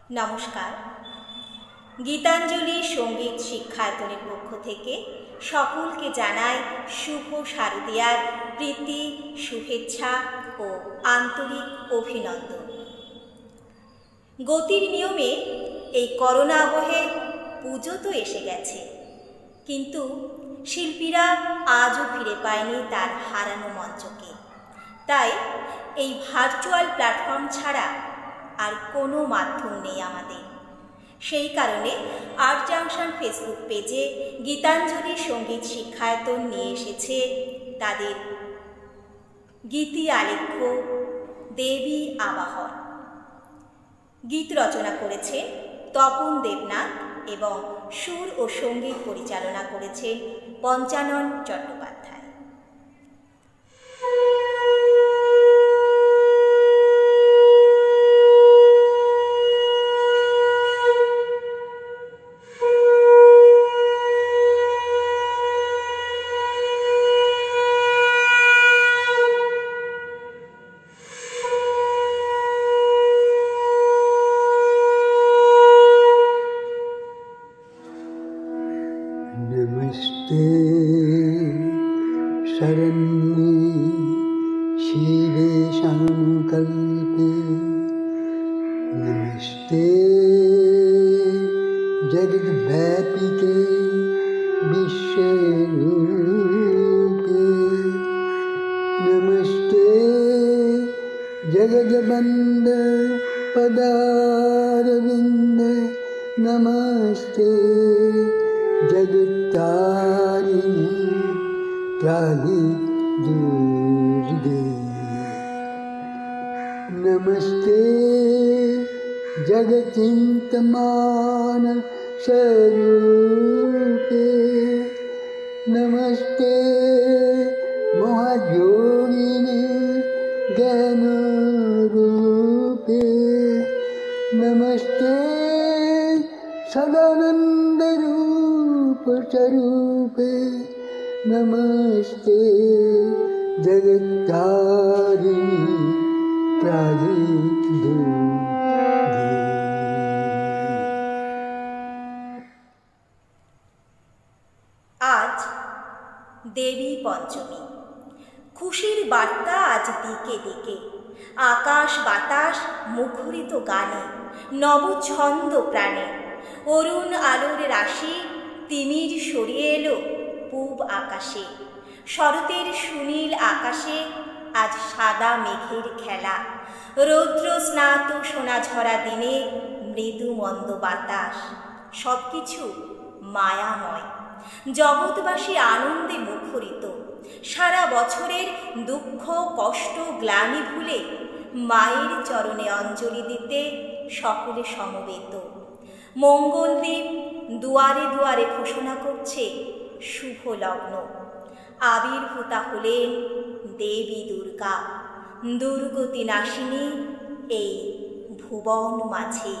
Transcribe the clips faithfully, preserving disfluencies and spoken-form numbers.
নমস্কার। গীতাঞ্জলি সঙ্গীত শিক্ষায়তনের পক্ষ থেকে সকলকে জানাই শুভ শারদীয়ার প্রীতি, শুভেচ্ছা ও আন্তরিক অভিনন্দন। গতির নিয়মে এই করোনা আবহে পুজো তো এসে গেছে, কিন্তু শিল্পীরা আজও ফিরে পায়নি তার হারানো মঞ্চকে। তাই এই ভার্চুয়াল প্ল্যাটফর্ম ছাড়া আর কোনো মাধ্যম নেই আমাদের। সেই কারণে আর্ট জাংশন ফেসবুক পেজে গীতাঞ্জলি সঙ্গীত শিক্ষায়তন নিয়ে এসেছে তাদের গীতি আলেখ্য দেবী আবাহন। গীত রচনা করেছেন তপন দেবনাথ এবং সুর ও সঙ্গীত পরিচালনা করেছেন পঞ্চানন চট্টোপাধ্যায়। नमस्ते शरण्ये शिवे संकल्पे, नमस्ते जगद्व्यापिके विश्वरूपे, नमस्ते जगद्वंद पदारविंद, नमस्ते जगत्तारिणी त्राहि दुर्गे, नमस्ते जगचिंतमान स्वरूपे, नमस्ते महायोगिनी ज्ञान रूपे, नमस्ते सदानंद रूप स्वरूपे, नमस्ते जगत्तारिणी त्राहि दुर्गे। আজ দেবী পঞ্চমী। খুশির বার্তা আজ দিকে দিকে, আকাশ বাতাস মুখরিত গানে, নব ছন্দ প্রাণে। অরুণ আলোর রাশি তিমির সরিয়ে এলো পূব আকাশে, শরতের সুনীল আকাশে আজ সাদা মেঘের খেলা। রৌদ্র স্নাত সোনা ঝরা দিনে মৃদু মন্দ বাতাস, সব কিছু মায়াময়। জগৎবাসী আনন্দে মুখরিত, সারা বছরের দুঃখ কষ্ট গ্লানি ভুলে মায়ের চরণে অঞ্জলি দিতে সকলে সমবেত। মঙ্গলদ্বীপ দুয়ারে দুয়ারে ঘোষণা করছে শুভ লগ্ন। আবির্ভূতা হলেন দেবী দুর্গা, দুর্গতি নাশিনী এই ভুবন মাঝে।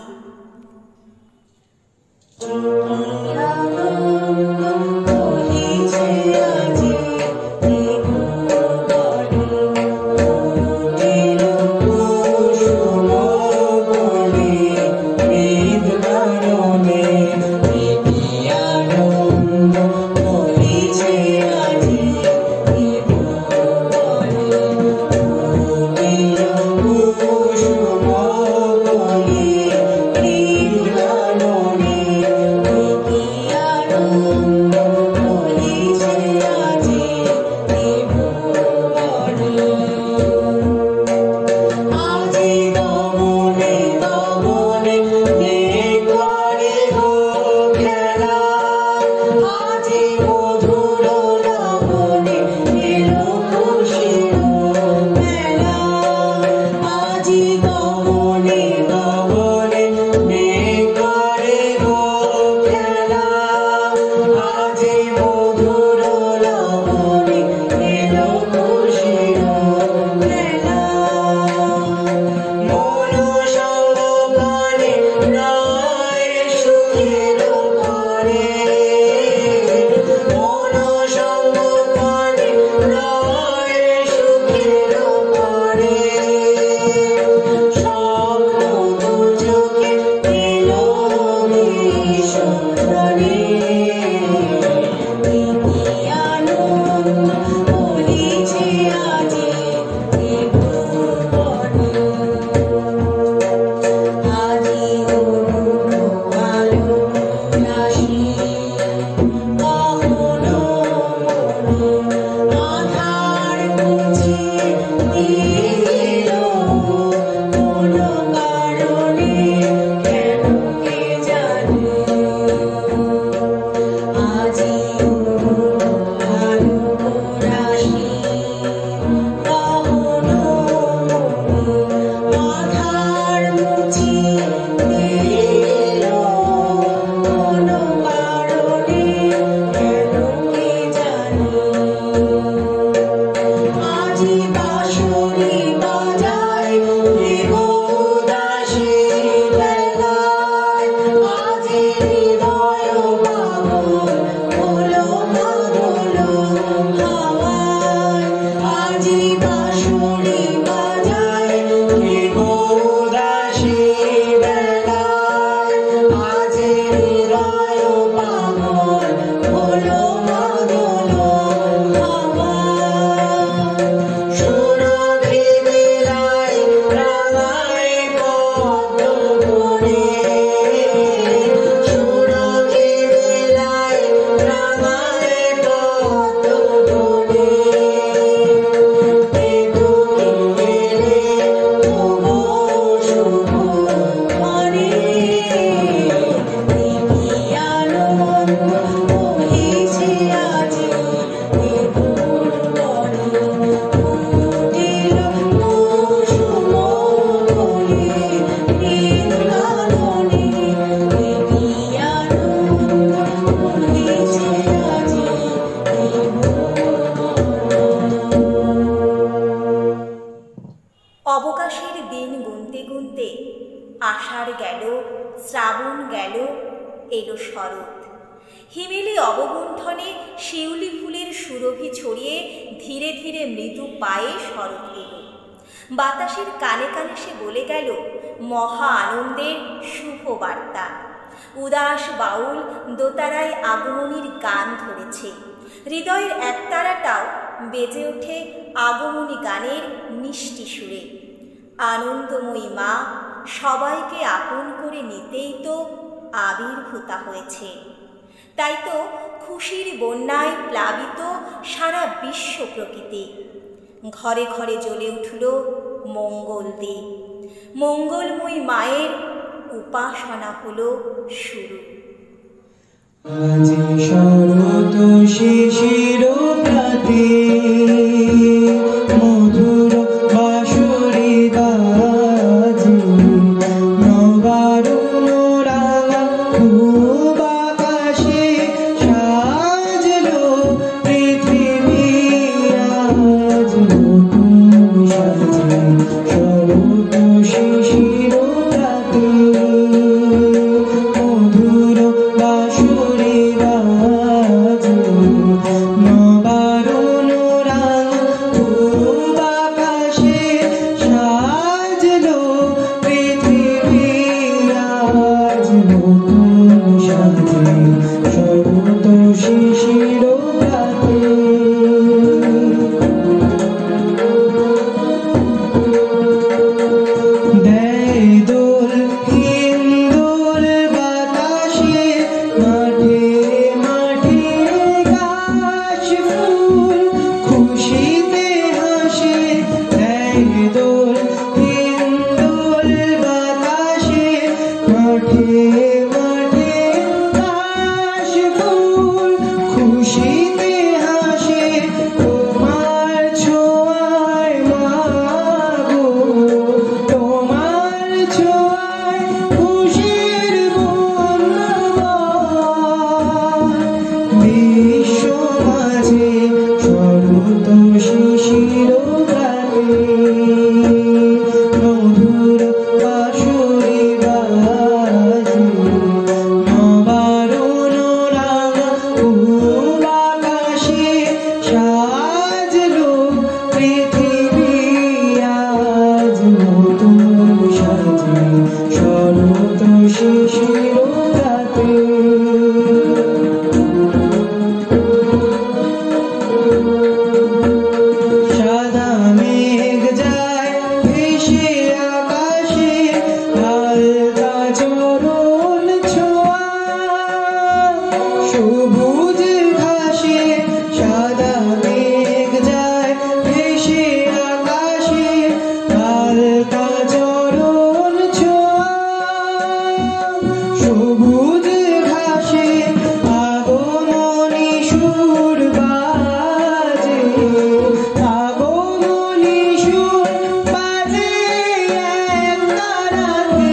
Thank you. আষাঢ় গেল, শ্রাবণ গেল, এলো শরৎ। হিমেলি অবগুণ্ঠনে শিউলি ফুলের সুরভি ছড়িয়ে ধীরে ধীরে মৃদু পায়ে শরৎ এলো। বাতাসের কানে কানে সে বলে গেল মহা আনন্দের শুভ বার্তা। উদাস বাউল দোতারায় আগমনীর গান ধরেছে। হৃদয়ের একতারাটাও বেজে ওঠে আগমনী গানের মিষ্টি সুরে। আনন্দময়ী মা সবাইকে আপন করে নিতেই তো আবির্ভূতা হয়েছে। তাই তো খুশির বন্যায় প্লাবিত সারা বিশ্ব প্রকৃতি। ঘরে ঘরে জ্বলে উঠল মঙ্গল দ্বীপ। মঙ্গলময়ী মায়ের উপাসনা হলো শুরু। আজি শরৎ শিশির প্রাতে মধুর বাঁশরি বাজে, নবারুণ রাঙা খুব আকাশে সাজলো পৃথিবী আজ নতুন সাজে। শরৎ শিশির প্রাতে মধুর বাঁশরি বাজে, নবারুণ রাঙা খুব আকাশে সাজলো পৃথিবী আজ নতুন সাজে। শরৎ শিশির প্রাতে দেয় দোল হিন্দোল বাতাসে, মাঠে মাঠে গাছ ফুল খুশিতে হাসে। দেয় দোল হিন্দোল বাতাসে, মাঠে মাঠে গাছ ফুল খুশিতে হাসে। তোমার ছোঁয়ায় মাগো, তোমার ছোঁয়ায় খুশির বন্যা বিশ্ব মাঝে। শরৎ শিশির প্রাতে মধুর বাঁশরি বাজে, নবারুণ রাঙা খুব আকাশে সাজলো পৃথিবী আজ নতুন সাজে। শরৎ শিশির প্রাতে সাদা মেঘ যায় ভেসে আকাশে, হালকা চরণ ছোঁয়া সবুজ ঘাসে। সাদা মেঘ যায় ভেসে আকাশে, হালকা চরণ ছোঁয়া সবুজ ঘাসে। আগমনী সুর বাজে, আগমনী সুর বাজে এক তারাতে।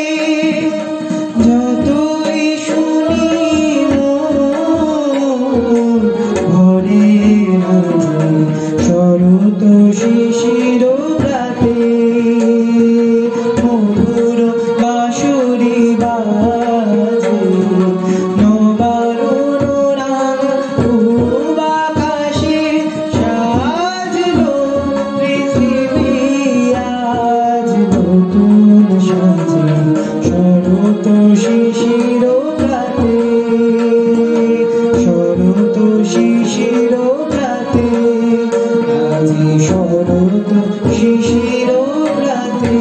যতই শুনি মন ভরে না যায়। শরৎ শিশির প্রাতে মধুর বাঁশরি বাজে, নবারুণ রাঙা খুব আকাশে সাজলো পৃথিবী আজ নতুন সাজে। শরৎ শিশির প্রাতে শরৎ শিশির প্রাতে আজি শরৎ শিশির প্রাতে।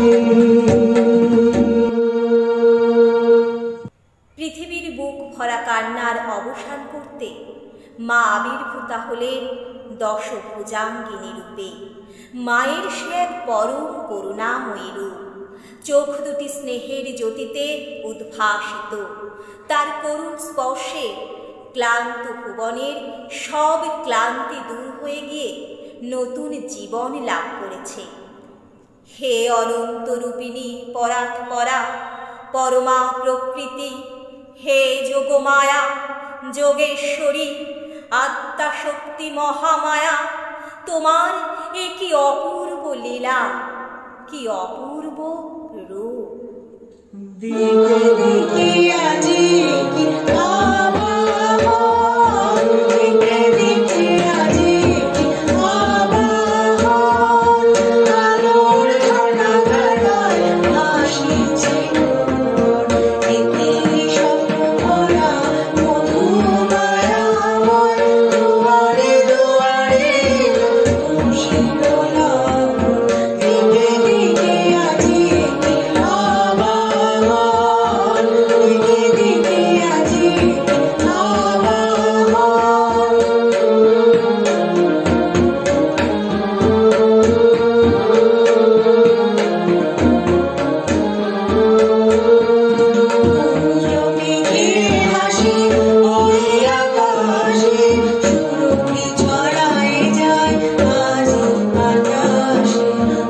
পৃথিবীর বুক ভরা কান্নার অবসান করতে মা আবির্ভূতা হলেন দশভুজাঙ্গিনী রূপে। মায়ের সে এক পরম করুণাময়ী রূপ। চোখ দুটি স্নেহের জ্যোতিতে উদ্ভাসিত। তার করুণ স্পর্শে ক্লান্ত ভুবনের সব ক্লান্তি দূর হয়ে গিয়ে নতুন জীবন লাভ করেছে। হে অনন্ত রূপিণী পরাৎ পরা পরমা প্রকৃতি, হে যোগমায়া যোগেশ্বরী আত্মাশক্তি মহামায়া, তোমার এ কি অপূর্ব লীলা, কি অপূর্ব রূপ। দিকে দিকে আজি কি আবাহন, দিকে দিকে আজি কি আবাহন, আলোর ঝর্ণা ধারায় ভাসিছে মন, একে স্বপ্ন ভরা মধুমায়াময়, দুয়ারে দুয়ারে খুশি দোলাপন, দিকে দিকে আজি কি আবাহন, দিকে দিকে আজি কি আবাহন। মেঘের হাসি ওই আকাশে, সুরভি ছড়ায় যায় আজি বাতাসে,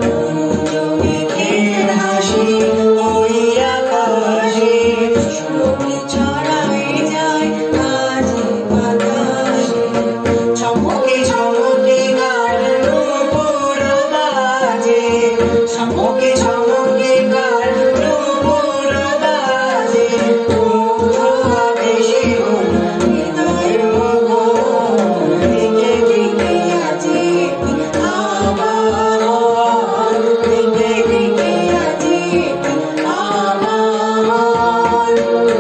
মেঘের হাসি ওই আকাশে, সুরভি ছড়ায় যায় আজি বাতাসে, চমকে চমকে গান নূপুর বাজে, চমকে চমকে গান নূপুর বাজে, মুগ্ধ আবেশে মন হৃদয় মগন, দিকে দিকে আজি কি আবাহন, দিকে দিকে আজি কি আবাহন।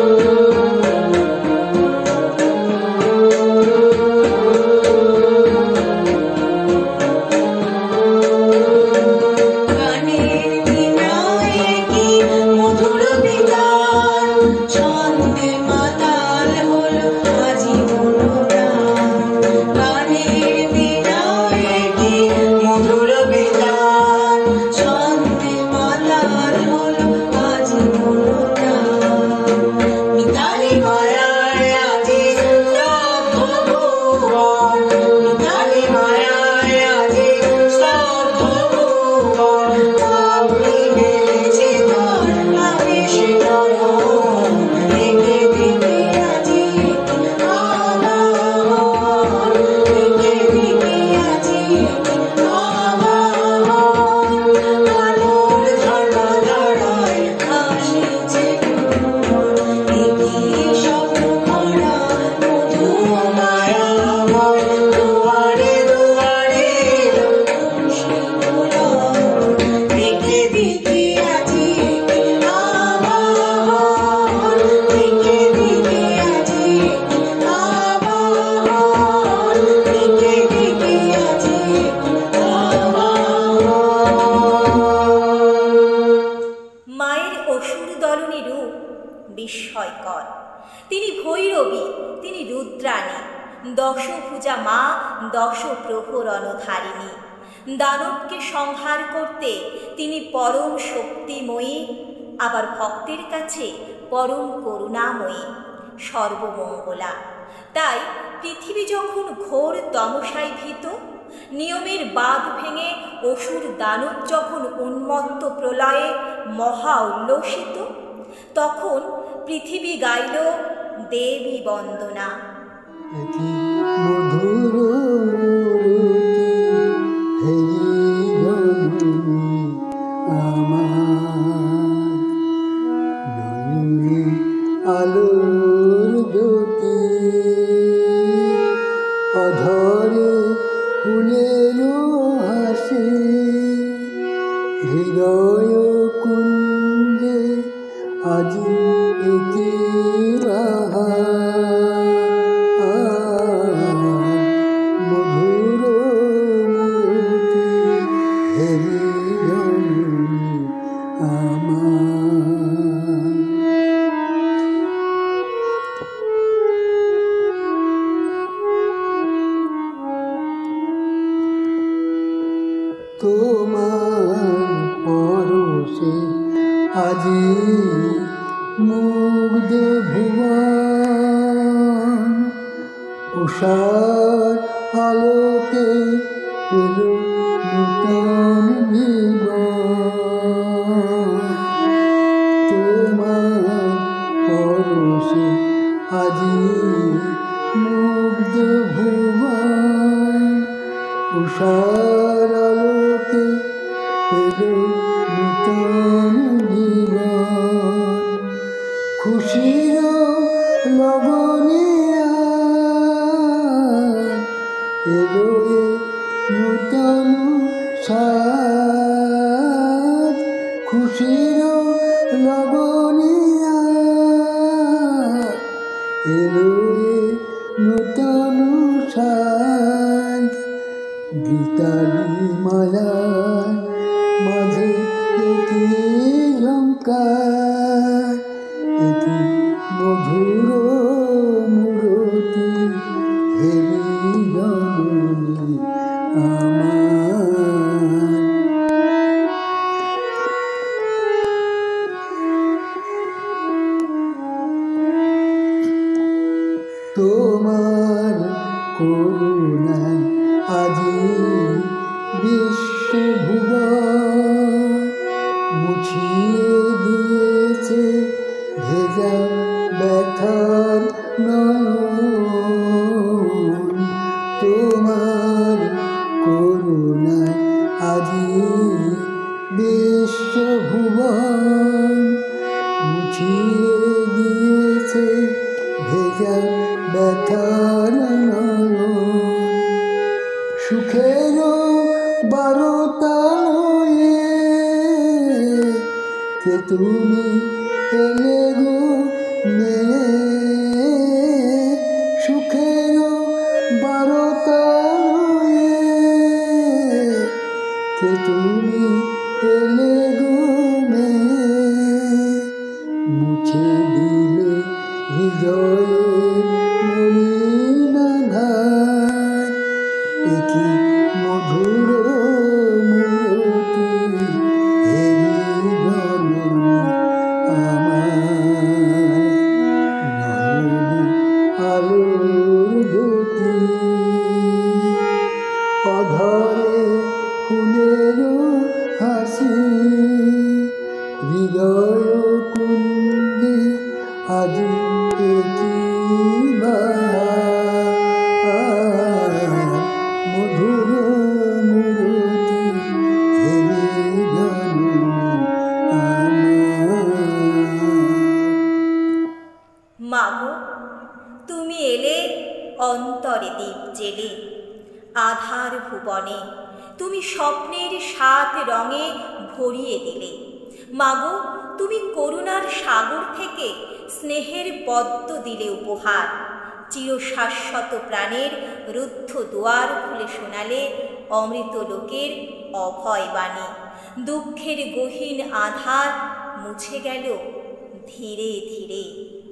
গানের বিনায়ে কি মধুর বিতান, ছন্দে মাতাল হলো আজি মনোপ্রাণ, গানের বিনায়ে কি মধুর বিতান, ছন্দে মাতাল হলো আজি মনোপ্রাণ, মিতালি মায়ায় আজি স্তব্ধ ভুবন, মিতালি মায়ায় আজি স্তব্ধ ভুবন, আপনি মেলেছে তার আবেশ নয়ন, দিকে দিকে আজি কি আবাহন, দিকে দিকে আজি কি আবাহন, আলোর ঝর্ণা ধারায় ভাসিছে মন, একে স্বপ্ন ভরা মধুমায়াময়, দুয়ারে দুয়ারে খুশি দোলাপন, দিকে দিকে আজি কি আবাহন, দিকে দিকে আজি কি আবাহন, দিকে দিকে আজি কি আবাহন। মায়ের অসুর দলনী রূপ বিস্ময়কর। তিনি ভৈরবী, তিনি রুদ্রাণী, দশভুজা মা, দশ প্রহরণধারিণী। দানবকে সংহার করতে তিনি পরম শক্তিময়ী, আবার ভক্তের কাছে পরম করুণাময়ী, সর্বমঙ্গলা। তাই পৃথিবী যখন ঘোর তমসায় ভীত, নিয়মের বাঁধ ভেঙে অসুর দানব যখন উন্মত্ত প্রলয়ে মহা উল্লসিত, তখন পৃথিবী গাইল দেবী বন্দনা। একি মধুর মূরতি হেরি জননী আমার, নয়নে আলোর জ্যোতি, অধরে ফুলের হাসি, হৃদয় কুঞ্জে আজি একি বাহার, মধুর মূরতি হেরি জননী আমার। তোমার পরশে আজি মুগ্ধ ভুবন, উষার আলোকে পেল নূতন জীবন, তোমার পরশে আজি মুগ্ধ ভুবন, উষার আলোকে পেল নূতন জীবন, খুশির লগনে এলো এ নূতন সাজ, খুশির লগনে এলো এ নূতন সাজ। গীতালি মালার মাঝে একই ঝঙ্কার, একই মধুর মূরতি, হেরি জননী আমার। তোমার করুণায় আজি বিশ্বভুবন মুছিয়ে দিয়েছে ভেজা ব্যথার নয়ন। তোমার করুণায় আজি বিশ্বভুবন মুছিয়ে দিয়েছে ভেজা ব্যথার নয়ন। সুখের বারতা লয়ে কে তুমি এলে গো মেয়ে, সুখের বারতা লয়ে কে তুমি এলে গো মেয়ে। মুছে দিলে হৃদয়ের মলিনাধার, একই মধুর মূরতি, হেরি জননী আমার। নয়নে আলোর জ্যোতি, অধরে ফুলের হাসি, হৃদয় কুঞ্জে আজি একই বাহার, মধুর মূরতি, হেরি জননী আমার। মাগো, তুমি এলে অন্তরে দীপ জেলে, আধার ভুবনে তুমি স্বপ্নের সাত রঙে ভরিয়ে দিলে। মাগো, তুমি করুণার সাগর থেকে স্নেহের পদ্ম দিলে উপহার। চিরশাশ্বত প্রাণের রুদ্ধ দুয়ার খুলে শোনালে অমৃত লোকের অভয় বাণী। দুঃখের গহীন আধার মুছে গেল ধীরে ধীরে।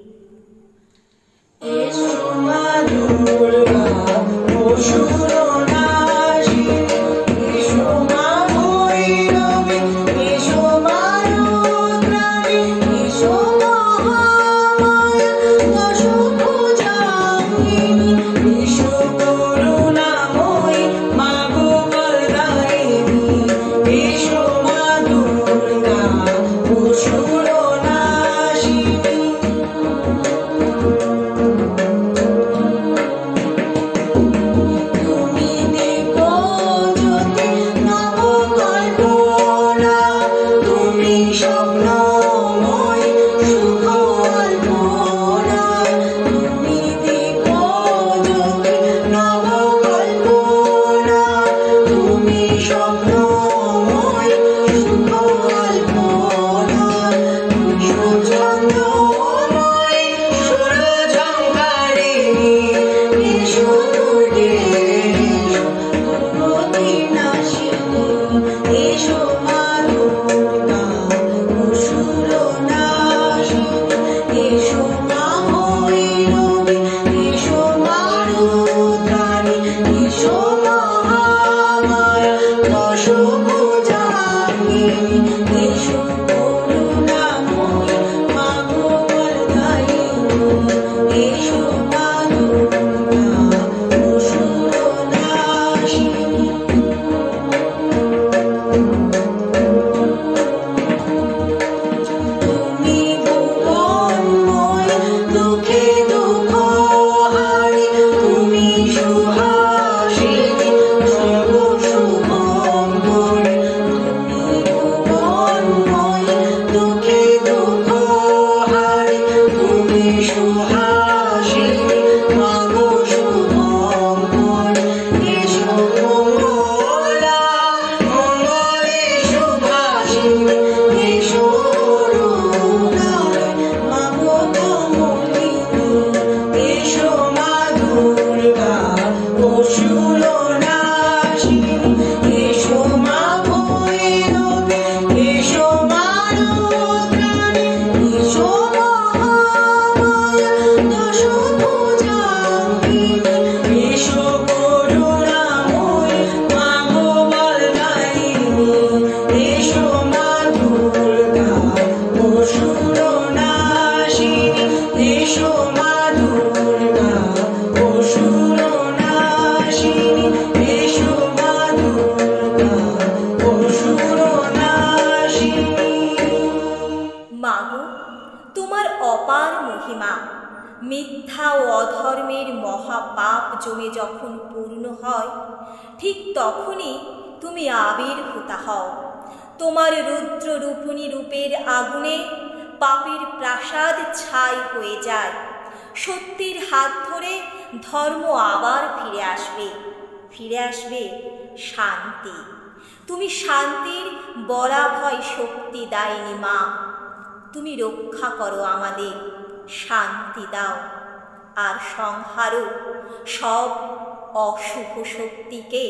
এসো মা দুর্গা অসুর নাশিনী, এসো মা ভৈরবী, এসো মা রুদ্রাণী, এসো মহামায়া দশভুজাঙ্গিনী, এসো করুণাময়ী মা গো কল্যাণী, এসো মা দুর্গা অসুর নাশিনী। তুমি মিথ্যা ও অধর্মের মহাপাপ জমে যখন পূর্ণ হয়, ঠিক তখনই তুমি আবির্ভূতা হও। তোমার রুদ্র রূপিণী রূপের আগুনে পাপের প্রাসাদ ছাই হয়ে যায়। সত্যের হাত ধরে ধর্ম আবার ফিরে আসবে, ফিরে আসবে শান্তি। তুমি শান্তির বরাভয় শক্তি দায়িনী মা। তুমি রক্ষা করো আমাদের, শান্তি দাও আর সংহারও সব অশুভ শক্তিকে।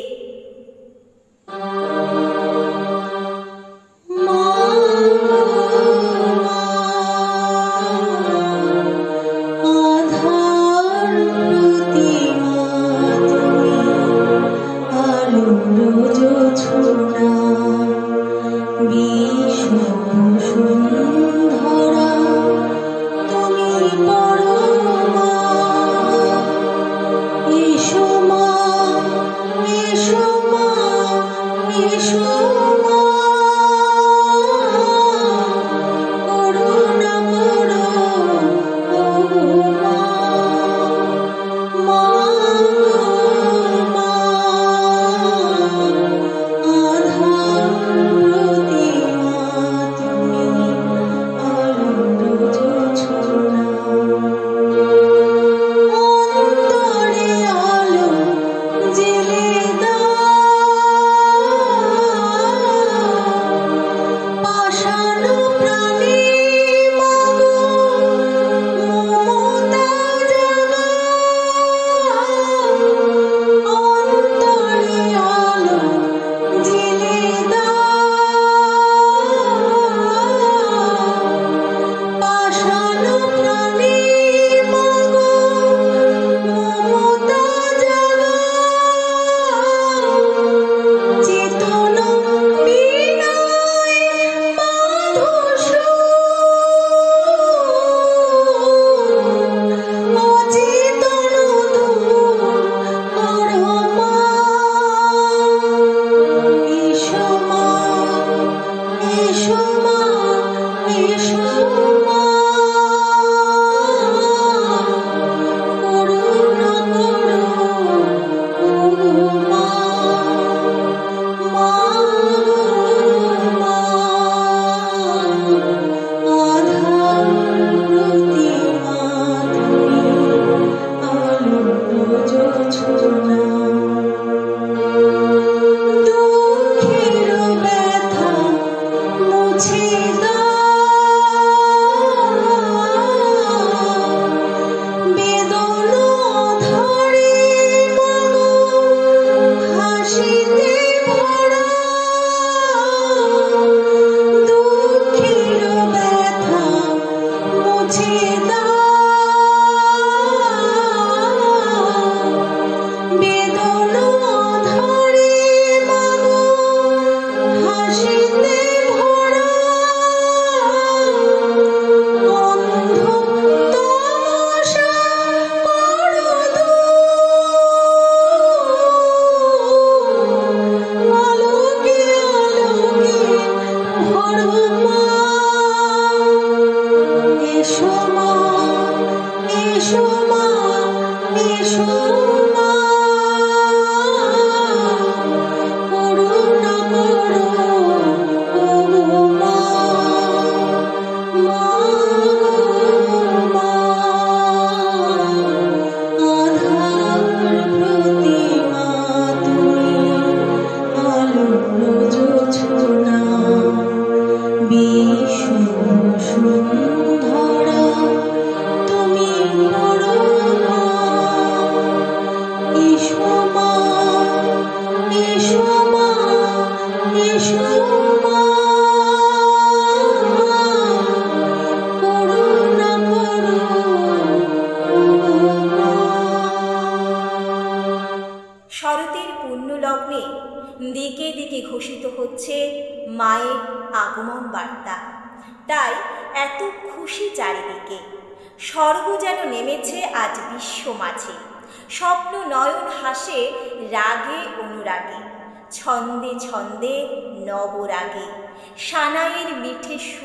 দিকে দিকে ঘোষিত হচ্ছে মায়ের আগমন বার্তা। তাই এত খুশি চারিদিকে। স্বর্গ যেন নেমেছে আজ বিশ্ব মাঝে। স্বপ্ন নয়ন হাসে রাগে অনুরাগে, ছন্দে ছন্দে নবরাগে। সানাইয়ের মিঠে সুর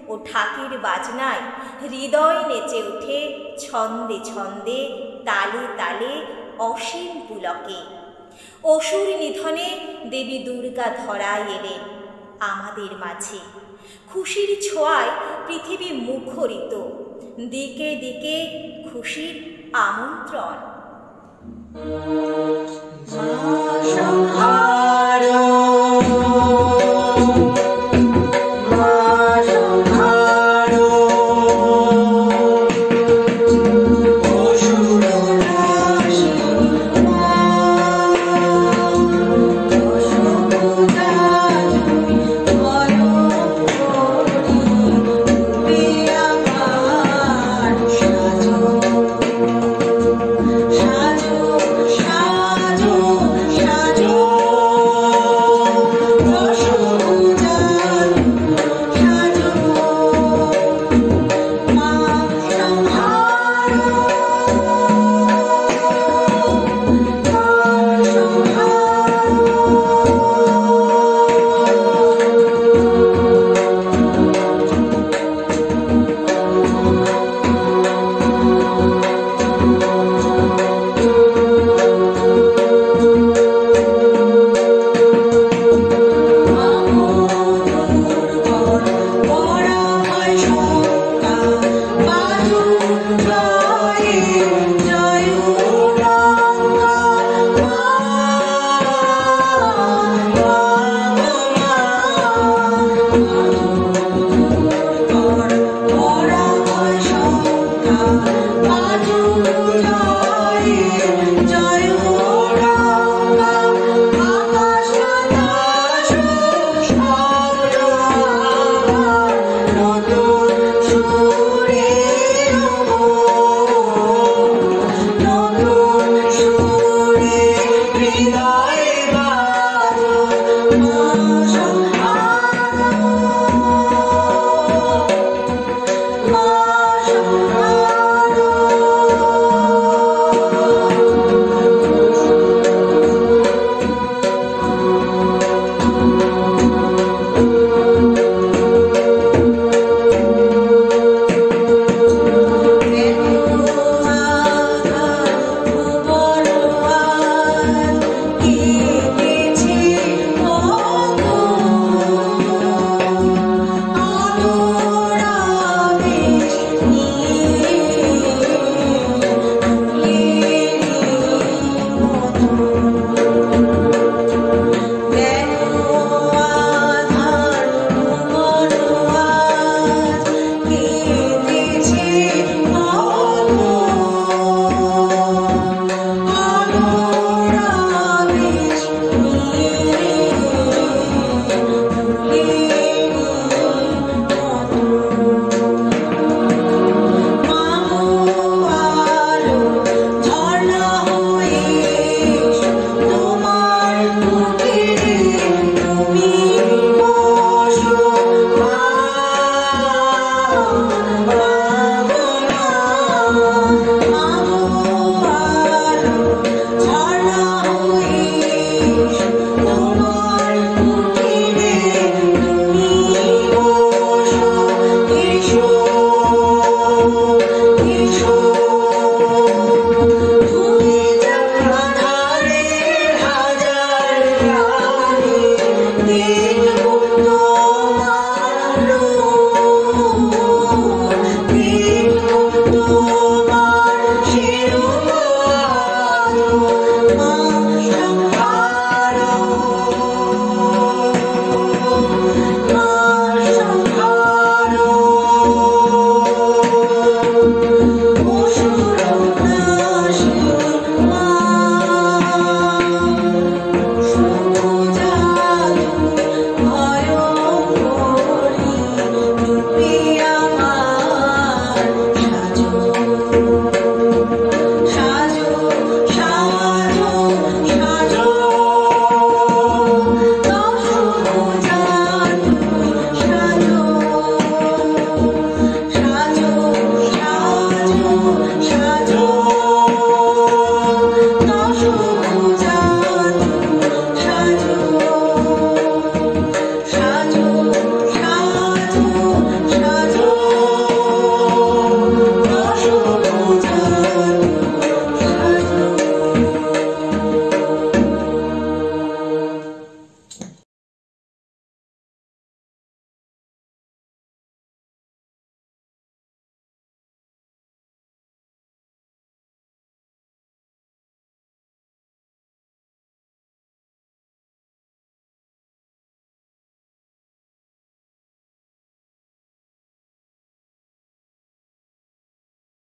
ও ঢাকির বাজনায় হৃদয় নেচে ওঠে ছন্দে ছন্দে তালে তালে অসীম পুলকে। অসুর নিধনে দেবী দুর্গা ধরায় এলেন আমাদের মাঝে। খুশির ছোঁয়ায় পৃথিবী মুখরিত, দিকে দিকে খুশির আমন্ত্রণ। সংহার